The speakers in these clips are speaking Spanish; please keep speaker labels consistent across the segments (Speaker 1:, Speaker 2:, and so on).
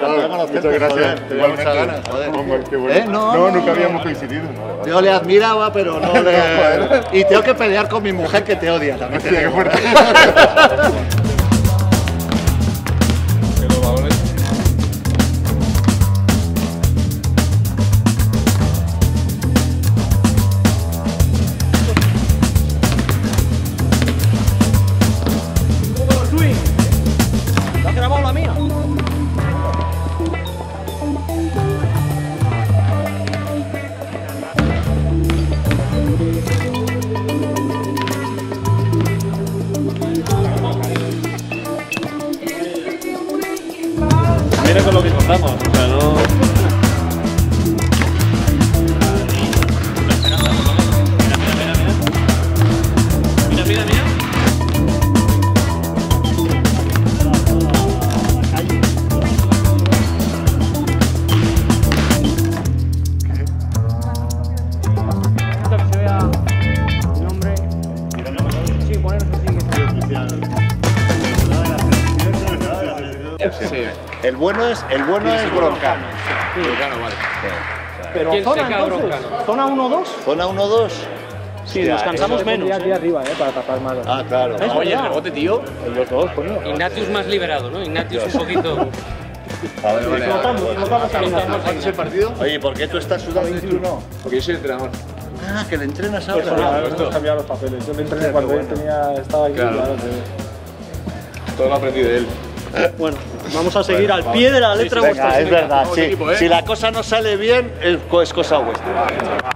Speaker 1: Muchas gracias.
Speaker 2: Tenía muchas ganas, joder.
Speaker 1: Qué bueno. No, nunca habíamos coincidido.
Speaker 2: Yo le admiraba, pero no le... Y tengo que pelear con mi mujer que te odia también.
Speaker 1: Hostia, qué fuerte.
Speaker 3: ¿Lo has grabado la mía?
Speaker 4: Mira con lo que contamos, o sea, no... Mira.
Speaker 3: Que se vea el nombre. Sí, ponernos así.
Speaker 2: Sí. El bueno es Broncano.
Speaker 4: Broncano, vale.
Speaker 3: Pero
Speaker 4: ¿Quién
Speaker 3: zona
Speaker 4: se queda
Speaker 3: entonces,
Speaker 4: Broncano?
Speaker 3: zona 1-2.
Speaker 2: Zona 1-2.
Speaker 3: Sí, nos cansamos menos.
Speaker 5: Aquí arriba, para tapar más.
Speaker 2: Ah, claro.
Speaker 4: Oye, el rebote, tío.
Speaker 5: Los dos, coño.
Speaker 6: Ignatius más liberado, ¿no? Ignatius un poquito...
Speaker 2: ¿Cuánto el partido? Oye, ¿por qué tú estás sudando y tú no?
Speaker 4: Porque yo soy entrenador.
Speaker 2: Ah, que le entrenas
Speaker 5: Claro,
Speaker 2: ahora.
Speaker 5: hemos cambiado los papeles. Yo me entrené cuando él estaba aquí.
Speaker 4: Claro.
Speaker 5: Todo lo aprendí de él.
Speaker 3: Bueno, vamos a seguir al pie de la letra vuestra.
Speaker 2: Venga, es verdad,
Speaker 4: Vamos,
Speaker 2: sí.
Speaker 4: equipo, ¿eh?
Speaker 2: Si la cosa no sale bien, es cosa vuestra.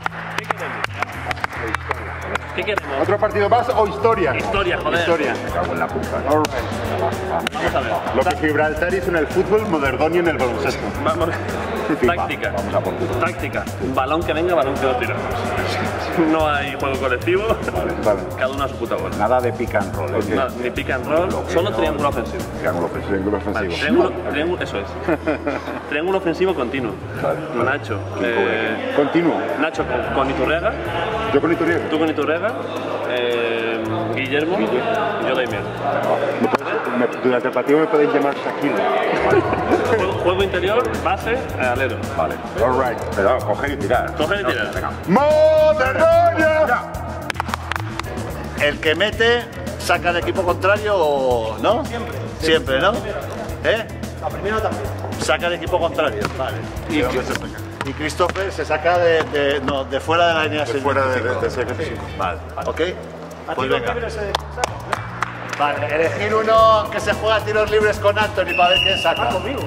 Speaker 4: ¿Qué queremos?
Speaker 1: ¿Otro partido más o historia?
Speaker 4: Historia, joder.
Speaker 1: Historia. Me cago en la puta. All right.
Speaker 4: Vamos a ver.
Speaker 1: Lo que Gibraltar hizo en el fútbol, Moderdoni en el baloncesto.
Speaker 4: Vamos.
Speaker 1: FIFA.
Speaker 4: Táctica.
Speaker 1: Vamos a por culo.
Speaker 4: Táctica. Balón que venga, balón que lo tiramos. No hay juego colectivo.
Speaker 1: Vale.
Speaker 4: Cada uno a su puta bola.
Speaker 1: Nada de pick and roll. ¿eh?
Speaker 4: No, ni pick and roll, solo triángulo ofensivo.
Speaker 1: Triángulo ofensivo.
Speaker 4: Vale, triángulo, eso es. Triángulo ofensivo continuo. Nacho.
Speaker 1: Continuo.
Speaker 4: Nacho con Iturriaga.
Speaker 1: Yo con Iturriaga.
Speaker 4: Tú con Iturriaga. Guillermo. Y yo Daimiel.
Speaker 1: Durante el partido me podéis llamar Shaquille.
Speaker 4: Juego interior, base, alero.
Speaker 1: Vale. All right. Pero coger y tirar.
Speaker 4: Coger y tirar.
Speaker 1: Venga. ¡Modernonia!
Speaker 2: El que mete, saca al equipo contrario o no? Siempre, ¿no? ¿Eh?
Speaker 3: La primera también.
Speaker 2: Saca al equipo contrario, vale. Y Christopher se saca de fuera de la línea
Speaker 1: De fuera de
Speaker 2: 65. Vale, ¿ok?
Speaker 3: A
Speaker 2: Pues
Speaker 3: tiros
Speaker 2: venga.
Speaker 3: libres,
Speaker 2: Vale, elegir uno que se juega a tiros libres con Anthony para ver quién saca.
Speaker 3: conmigo.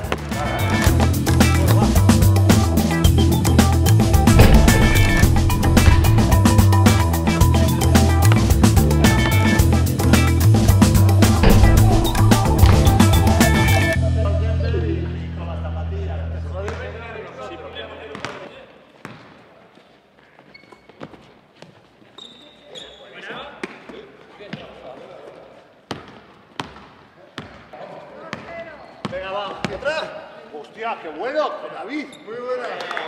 Speaker 2: Venga, va. ¿Otra? Hostia, qué bueno, David. Muy buena.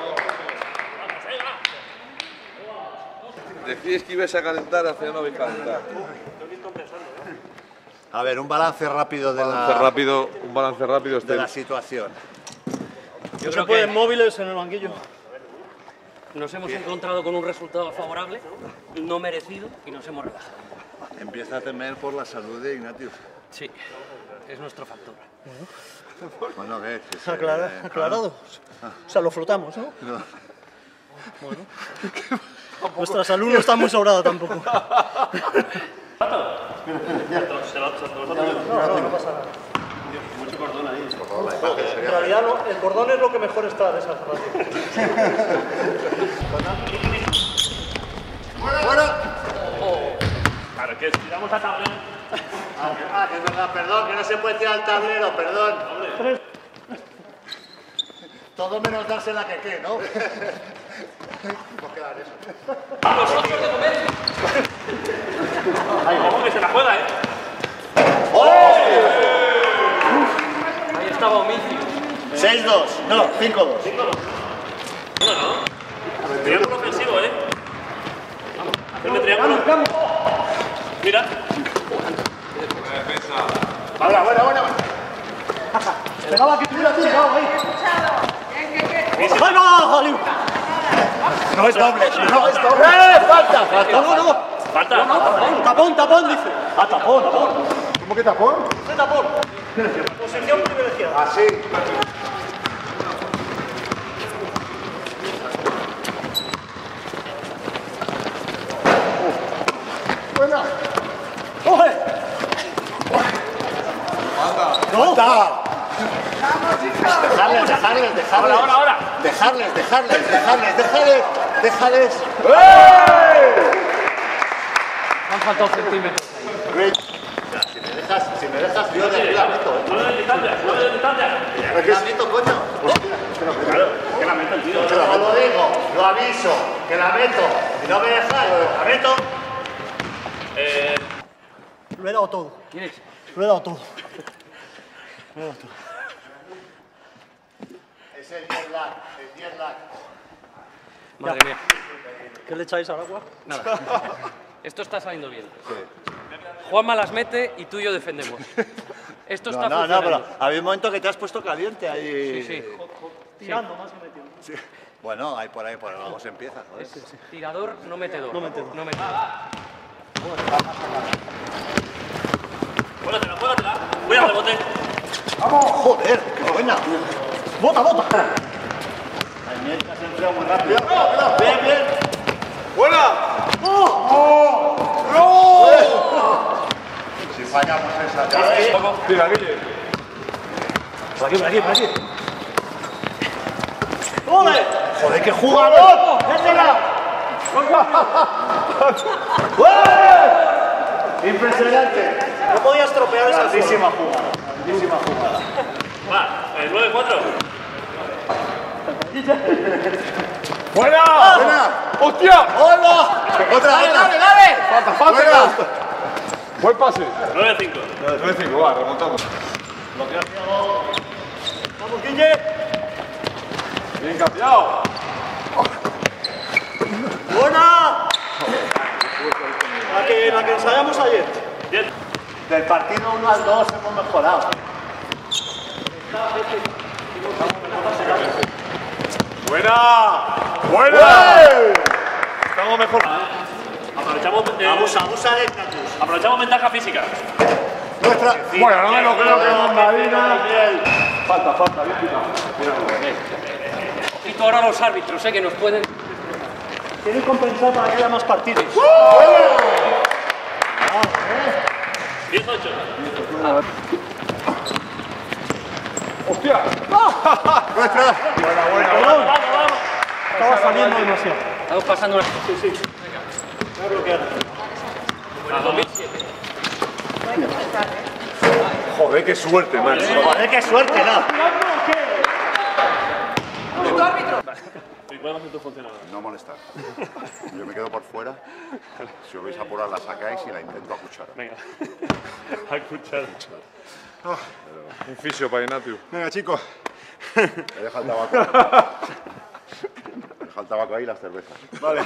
Speaker 7: Decías que ibas a calentar, al final no vais a calentar.
Speaker 2: A ver, un balance rápido de
Speaker 7: Un balance rápido.
Speaker 2: de la situación.
Speaker 6: Yo
Speaker 3: Se
Speaker 6: creo
Speaker 3: pueden
Speaker 6: que
Speaker 3: móviles en el banquillo.
Speaker 6: nos hemos encontrado con un resultado favorable, no merecido, y nos hemos relajado.
Speaker 2: Empieza a temer por la salud de Ignatius.
Speaker 6: Sí, es nuestro factor.
Speaker 2: Bueno, ¿qué es?
Speaker 3: Aclarado. O sea, lo flotamos, ¿no? Bueno. Nuestra salud no está muy sobrada tampoco.
Speaker 4: No pasa nada. Mucho cordón ahí.
Speaker 3: En realidad el cordón es lo que mejor está de esa relación.
Speaker 4: Claro, que tiramos a tablero.
Speaker 2: Ah, que es verdad, perdón, que no se puede tirar al tablero, perdón. Todo menos darse la que ¿no? Pues quedar eso.
Speaker 4: Vamos que se la juega, ¿eh?
Speaker 6: Ahí estaba Omicio.
Speaker 2: 6-2, no, 5-2.
Speaker 4: Triángulo ofensivo, ¿eh? Hacerme triángulo. Mira.
Speaker 1: Buena.
Speaker 3: Esperaba que estuviera tirado ahí. ¡Ahí va, Jalí!
Speaker 2: No es doble, no es doble. ¡Falta!
Speaker 3: No.
Speaker 4: Falta.
Speaker 3: Tapón, dice.
Speaker 2: Ah, tapón.
Speaker 1: ¿Cómo que tapón?
Speaker 3: ¿Qué tapón? Posición privilegiada.
Speaker 2: Así.
Speaker 1: Buena.
Speaker 3: ¡Coge! ¡No!
Speaker 2: Dejarles.
Speaker 4: Ahora.
Speaker 2: Dejarles.
Speaker 6: Han faltado centímetros.
Speaker 2: Si me dejas, yo de aquí la meto,
Speaker 4: No le des distancia.
Speaker 2: La meto, coño.
Speaker 4: Claro, que la meto el tío.
Speaker 2: Yo lo digo, lo aviso, que la meto. Si no me dejas, la meto.
Speaker 3: Lo he dado todo.
Speaker 6: ¿Quién es?
Speaker 3: Lo he dado todo.
Speaker 2: Es el jet lag.
Speaker 6: Madre mía.
Speaker 3: ¿Qué le echáis al agua?
Speaker 6: Nada. Esto está saliendo bien. Juanma las mete y tú y yo defendemos. Esto está
Speaker 2: No,
Speaker 6: funcionando.
Speaker 2: pero había un momento que te has puesto caliente ahí.
Speaker 6: Sí.
Speaker 3: Tirando más que metiendo.
Speaker 2: Sí. Bueno, ahí por algo se empieza, joder.
Speaker 6: Tirador, no metedor.
Speaker 3: No metedor.
Speaker 4: Juégatela. Voy al rebote.
Speaker 2: Joder, qué buena. Bota. Ay, mientras se enfría muy rápido. Bien.
Speaker 7: ¡Buena!
Speaker 2: Si fallamos esa ya.
Speaker 5: Tira, Guille.
Speaker 3: Por aquí. ¡Joder!
Speaker 2: Joder, qué jugador. ¡Déjala! Impresionante.
Speaker 3: No podía estropear esa
Speaker 2: Grandísima jugada.
Speaker 4: Va, el 9-4.
Speaker 5: ¡Buena!
Speaker 2: Buena.
Speaker 5: ¡Hostia!
Speaker 2: ¡Hola! Otra.
Speaker 3: ¡Dale!
Speaker 2: Buena.
Speaker 5: Buen pase.
Speaker 4: 9-5.
Speaker 5: 9-5, va, remontamos.
Speaker 3: ¡Vamos, Guille!
Speaker 5: Bien cambiado.
Speaker 3: ¡Buena! La que ensayamos ayer.
Speaker 4: Bien.
Speaker 2: Del partido 1 al 2 hemos mejorado.
Speaker 5: ¡Buena! Estamos mejor.
Speaker 4: Aprovechamos
Speaker 2: Abusa del estatus.
Speaker 4: aprovechamos ventaja física.
Speaker 2: Nuestra.
Speaker 5: Bueno, no me lo creo que es Marina. Falta, bien quitado.
Speaker 6: Ojito ahora a los árbitros, que nos pueden...
Speaker 3: Tienen que compensar para que haya más partidos.
Speaker 4: 18.
Speaker 5: ¡Hostia!
Speaker 2: Nuestra.
Speaker 3: Perdón. Estaba saliendo demasiado.
Speaker 6: Estamos pasando una...
Speaker 3: Voy a bloquear.
Speaker 5: Joder, qué suerte, man.
Speaker 2: Joder, qué suerte, ¿no?
Speaker 4: ¿Y cuál va a ser tu funcionador?
Speaker 1: No molestar. Yo me quedo por fuera. Si os vais a apurar, la sacáis y la intento a cuchara.
Speaker 4: Venga. A escuchar.
Speaker 7: Un fisio para Ignatius.
Speaker 1: Venga, chicos. Me deja el tabaco. Me deja el tabaco ahí y las cervezas.
Speaker 2: Vale.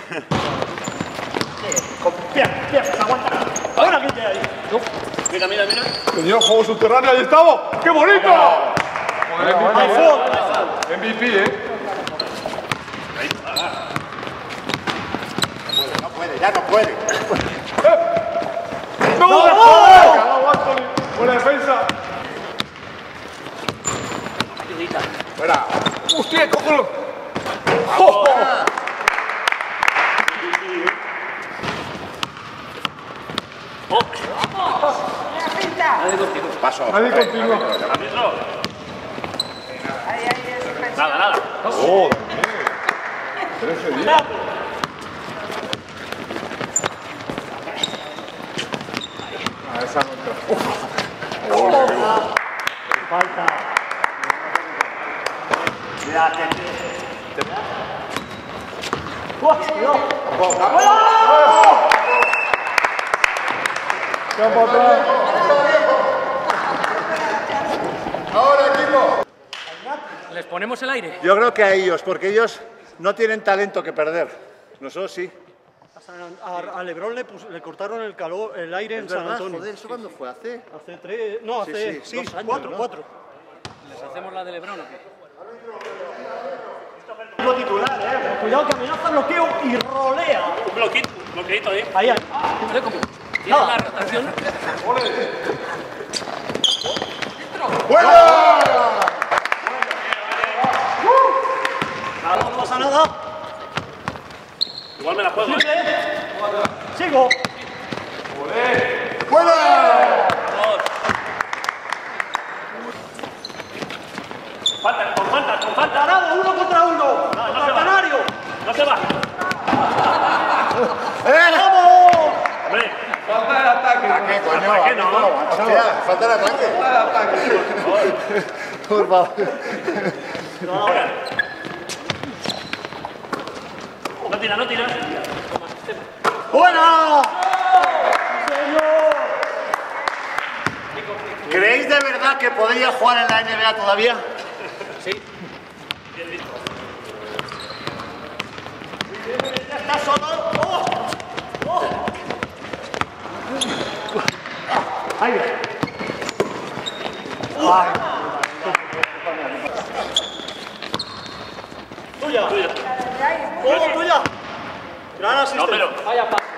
Speaker 3: Aguanta. Ahora, Guille, ahí.
Speaker 4: Mira.
Speaker 5: Señor, juego subterráneo, ahí estamos. ¡Qué bonito! Joder, MVP,
Speaker 1: No puede, ya no puede.
Speaker 5: ¡No! ¡Cagado, Anthony! ¡Buena defensa!
Speaker 1: Fuera.
Speaker 5: ¡Hostia, cógelo!
Speaker 1: Paso.
Speaker 5: Nadie continúa.
Speaker 4: Árbitro. Nada.
Speaker 5: ¡Oh! 13 días. Esa no entra.
Speaker 3: Falta.
Speaker 2: Mira,
Speaker 3: Cuidado.
Speaker 5: Campo atrás.
Speaker 1: Ahora, equipo.
Speaker 6: ¿Les ponemos el aire?
Speaker 2: Yo creo que a ellos, porque ellos no tienen talento que perder. Nosotros sí.
Speaker 3: A Lebron le cortaron el aire en San Antonio.
Speaker 2: Joder, ¿eso cuándo fue? ¿Hace?
Speaker 3: Hace 3... No, hace...
Speaker 2: Sí, 2 años,
Speaker 3: 4,
Speaker 2: ¿no?
Speaker 3: 4.
Speaker 6: ¿Hacemos la de Lebron o qué?
Speaker 3: Lo titular, cuidado que amenaza, bloqueo y rolea.
Speaker 4: Un bloqueito ahí.
Speaker 3: Ahí, ahí.
Speaker 6: Tiene la rotación.
Speaker 3: No pasa nada.
Speaker 4: Igual me la juego,
Speaker 3: Sigo.
Speaker 4: Con falta.
Speaker 3: Parado, 1 contra 1. Canario.
Speaker 4: No se va.
Speaker 3: ¡Vamos!
Speaker 4: Hombre,
Speaker 1: ¿Qué coño?
Speaker 4: ¿Para qué no?
Speaker 1: Hostia, falta el ataque. Por favor.
Speaker 4: no tira.
Speaker 3: ¡Buena!
Speaker 2: ¿Creéis de verdad que podría jugar en la NBA todavía?
Speaker 6: Sí.
Speaker 3: ¡Está solo! ¡Oh! ¡Oh! ¡Ahí va! ¡Ay! ¡Tuya! ¡Oh, tuya! ¡Gran asistencia!
Speaker 4: No, pero...
Speaker 6: Vaya paso.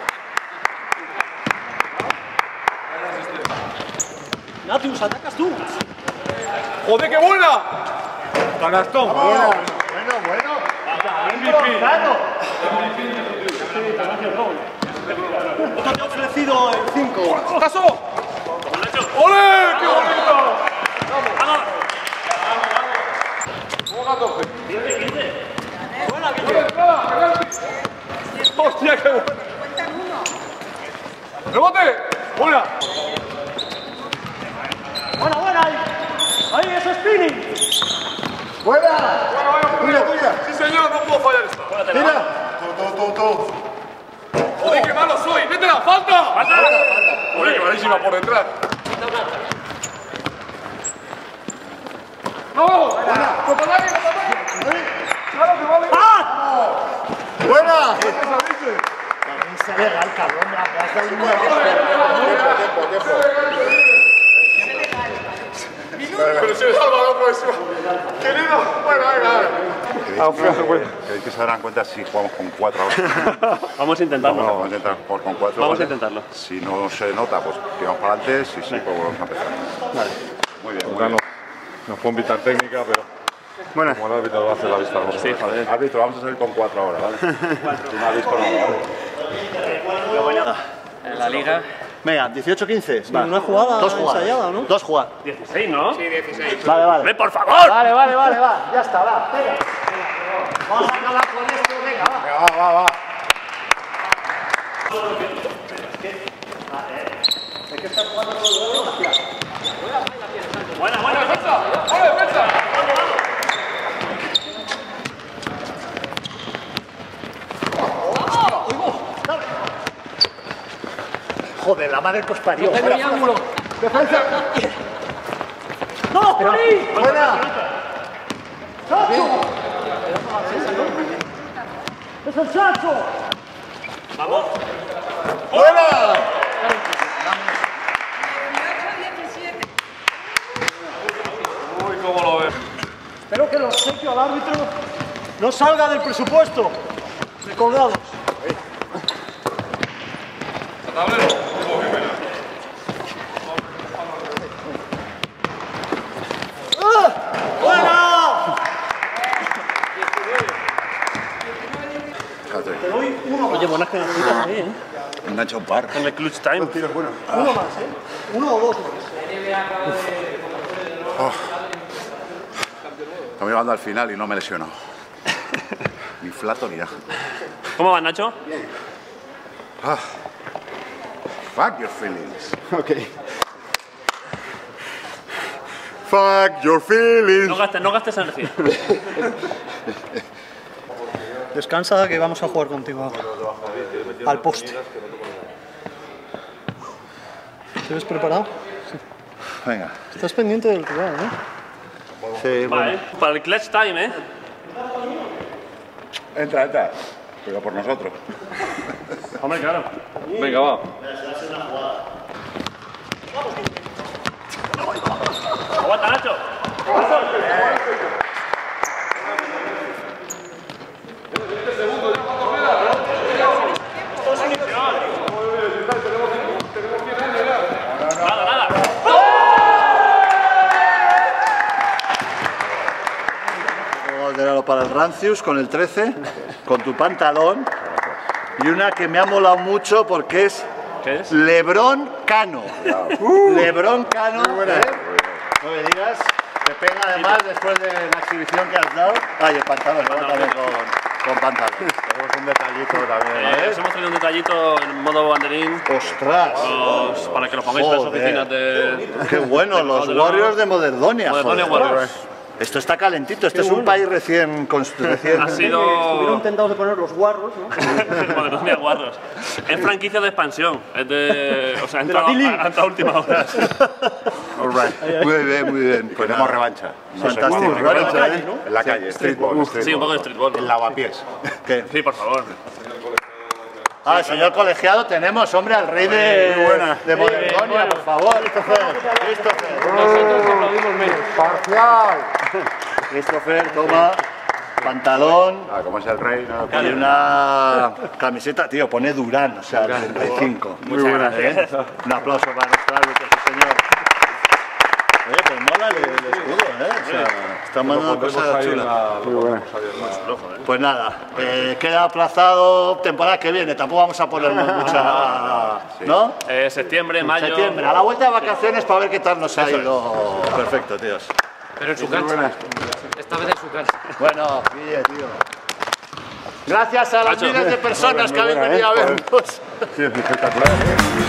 Speaker 3: Natius, atacas tú.
Speaker 5: ¡Joder, qué buena! Canastón.
Speaker 1: Bueno.
Speaker 3: Otro te ha ofrecido el 5.
Speaker 5: ¡Caso! ¡Ole! ¡Qué bonito!
Speaker 4: ¡Vamos!
Speaker 3: Buena, que
Speaker 5: ¡Hostia, qué bueno! ¡Rebote! ¡Buena!
Speaker 3: buena ahí. Ahí es spinning.
Speaker 1: ¡Buena!
Speaker 5: ¡Tuya, tuya! ¡Sí, señor! ¡No puedo fallar esta!
Speaker 1: ¡Tira! Tú.
Speaker 5: ¡Joder, qué malo soy! ¡Métela! ¡Falta! ¡Joder, qué malísima por detrás! ¡Vamos! ¡Cotonari! ¡Claro que vale!
Speaker 1: ¡Buena!
Speaker 2: También se ve el cabrón, la plaza y
Speaker 5: Pero si le da el balón próximo. Querido, bueno, venga.
Speaker 1: ¿Creéis que se darán cuenta si jugamos con 4 ahora?
Speaker 4: Vamos a intentarlo.
Speaker 1: Vamos a intentar jugar con 4.
Speaker 4: Vamos a intentarlo.
Speaker 1: Si no se nota, pues tiramos para adelante. Si sí, pues volvemos a empezar.
Speaker 4: Vale.
Speaker 1: Muy bien.
Speaker 7: Nos pueden pitar técnica, pero
Speaker 1: Buena.
Speaker 7: como el árbitro va a hacer la vista. Vamos a
Speaker 4: Sí,
Speaker 7: ver.
Speaker 4: joder.
Speaker 1: Árbitro, vamos a salir con 4 ahora, ¿vale? Si no ha visto nada, ¿vale?
Speaker 6: En la liga.
Speaker 2: Venga, 18-15. Va.
Speaker 3: Una jugada
Speaker 2: 2 jugadas.
Speaker 3: ensayada, ¿no?
Speaker 2: 2 jugadas.
Speaker 4: 16, ¿no? Sí.
Speaker 2: Vale.
Speaker 4: ¡Ven, por favor!
Speaker 2: Vale. Ya está, va. Venga. Vamos a acabar con esto. Venga, va.
Speaker 1: Venga, va.
Speaker 4: Buena.
Speaker 2: Joder, la madre que os parió.
Speaker 6: ¡Tengo mi ángulo!
Speaker 3: ¡No, Juli!
Speaker 1: Buena.
Speaker 3: ¡Chacho! ¡Es el Chacho!
Speaker 4: ¡Vamos!
Speaker 1: Buena.
Speaker 5: Uy, cómo lo ves.
Speaker 3: Espero que el obsequio al árbitro no salga del presupuesto de colgados.
Speaker 5: ¿A tablero?
Speaker 3: ¡Buena!
Speaker 1: Fíjate,
Speaker 3: Te doy uno más.
Speaker 4: Oye, buenas canastas ahí, ¿eh?
Speaker 1: engancha un par.
Speaker 4: En el clutch time.
Speaker 3: Uno más, ¿eh? Uno o dos más.
Speaker 1: Estamos llegando al final y no me he lesionado. Ni flato ni nada.
Speaker 4: ¿Cómo va, Nacho?
Speaker 1: Fuck your feelings. Ok. Fuck your feelings.
Speaker 4: No gastes energía.
Speaker 3: Descansa que vamos a jugar contigo ahora. Al poste. ¿Te ves preparado?
Speaker 1: Venga.
Speaker 3: Estás pendiente del rival, ¿no?
Speaker 1: Sí,
Speaker 4: Vale, para el clutch time, ¿eh?
Speaker 1: Entra. Pero por nosotros.
Speaker 4: Hombre, claro.
Speaker 5: Venga, va.
Speaker 4: Aguanta, Nacho.
Speaker 2: Para el Rancius con el 13, con tu pantalón, y una que me ha molado mucho porque es,
Speaker 4: ¿Qué es?
Speaker 2: Lebrón Cano. Lebrón Cano, no me digas, te pega además después de la exhibición que has dado. Ay, el pantalón, luego también con pantalón.
Speaker 1: Tenemos un detallito también,
Speaker 4: Os hemos traído un detallito en modo banderín.
Speaker 2: ¡Ostras!
Speaker 4: Para que lo pongáis en las
Speaker 2: Joder.
Speaker 4: oficinas de...
Speaker 2: ¡Qué bueno! Los Warriors de Moderdonia.
Speaker 4: Moderdonia
Speaker 2: joder.
Speaker 4: Warriors.
Speaker 2: Esto está calentito, este es un país recién construido.
Speaker 4: Ha sido...
Speaker 3: Estuvieron tentados de poner los guarros, ¿no?
Speaker 4: Moderdonia Warriors. Es franquicia de expansión. Es de... O sea, ha entrado a última hora.
Speaker 1: All right.
Speaker 2: Muy bien, muy bien. Pues
Speaker 1: Tenemos revancha.
Speaker 2: fantástico.
Speaker 1: Revancha,
Speaker 2: ¿eh?
Speaker 1: En la calle, streetball.
Speaker 4: Sí, un poco de streetball.
Speaker 1: El lavapiés.
Speaker 2: ¿Qué?
Speaker 4: Sí, por favor.
Speaker 2: Ah, señor colegiado, tenemos, hombre, al rey de Moderdonia, por favor. Christopher.
Speaker 6: Nosotros aplaudimos menos.
Speaker 5: Parcial.
Speaker 2: Christopher, toma, pantalón
Speaker 1: Ah, como es el rey. No,
Speaker 2: y una camiseta, tío, pone Durán, o sea, 35.
Speaker 4: Muy buena.
Speaker 2: Un aplauso para nuestro árbitro, sí, señor. Oye, pues mola el escudo, ¿eh? O sea, está mandando cosas chulas. Pues nada, queda aplazado temporada que viene, tampoco vamos a ponernos mucha... ¿no?
Speaker 4: Septiembre, mayo...
Speaker 2: Septiembre, a la vuelta de vacaciones para ver qué tal nos ha ido. Perfecto, tíos.
Speaker 6: Pero en su cancha. Esta vez en su cancha.
Speaker 2: Bueno, Guille, tío. Gracias a las
Speaker 4: Macho.
Speaker 2: miles de personas que habéis venido a vernos.
Speaker 1: Sí, es espectacular.